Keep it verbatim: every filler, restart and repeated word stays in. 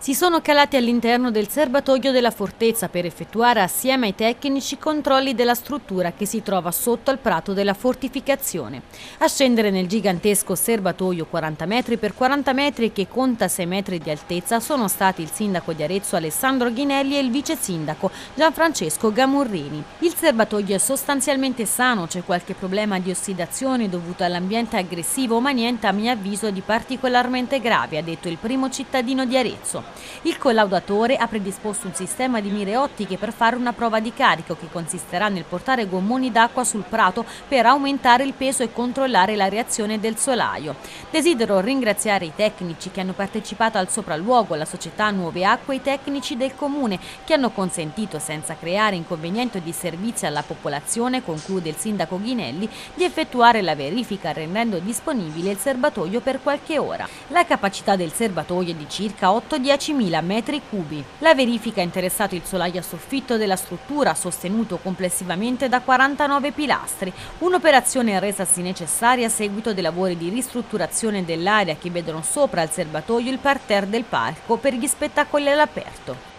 Si sono calati all'interno del serbatoio della fortezza per effettuare assieme ai tecnici controlli della struttura che si trova sotto al prato della fortificazione. A scendere nel gigantesco serbatoio quaranta metri per quaranta metri che conta sei metri di altezza sono stati il sindaco di Arezzo Alessandro Ghinelli e il vice sindaco Gianfrancesco Gamurrini. Il serbatoio è sostanzialmente sano, c'è qualche problema di ossidazione dovuto all'ambiente aggressivo, ma niente a mio avviso di particolarmente grave, ha detto il primo cittadino di Arezzo. Il collaudatore ha predisposto un sistema di mire ottiche per fare una prova di carico che consisterà nel portare gommoni d'acqua sul prato per aumentare il peso e controllare la reazione del solaio. Desidero ringraziare i tecnici che hanno partecipato al sopralluogo, la società Nuove Acque e i tecnici del comune che hanno consentito, senza creare inconvenienti o disservizi alla popolazione, conclude il sindaco Ghinelli, di effettuare la verifica rendendo disponibile il serbatoio per qualche ora. La capacità del serbatoio è di circa otto dieci mila metri cubi. La verifica ha interessato il solaio a soffitto della struttura, sostenuto complessivamente da quarantanove pilastri, un'operazione resasi necessaria a seguito dei lavori di ristrutturazione dell'area che vedono sopra il serbatoio il parterre del parco per gli spettacoli all'aperto.